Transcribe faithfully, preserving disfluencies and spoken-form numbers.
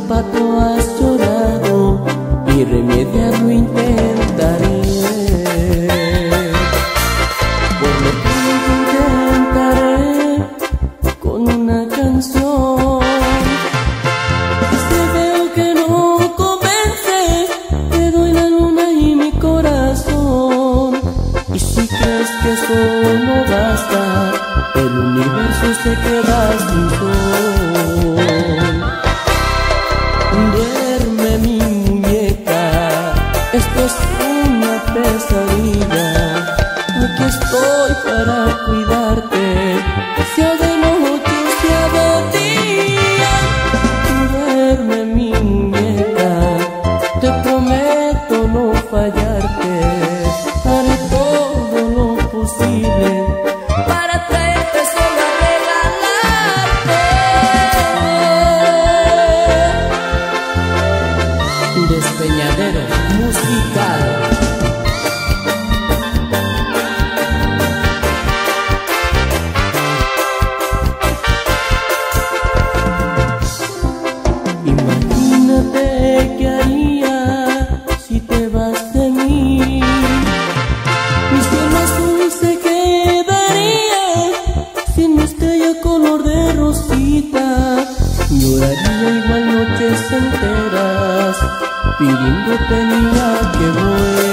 zapato has llorado y remediarlo intentaré. Por lo pronto intentaré con una canción. Este veo que no convence, te doy la luna y mi corazón. Y si crees que eso no basta, el universo se queda sin sol. Duerme mi muñeca, esto es una pesadilla. Aquí estoy para cuidarte, sea de noche o sea de día. Duerme mi muñeca, te prometo no fallarte. Haré todo lo posible para traerte solo a regalarte. Despeñadero musical. Imagínate qué haría si te vas de mí. Mi cielo azul se quedaría sin mi estrella color de rosita. Lloraría igual noches enteras pidiéndote niña que vuelvas.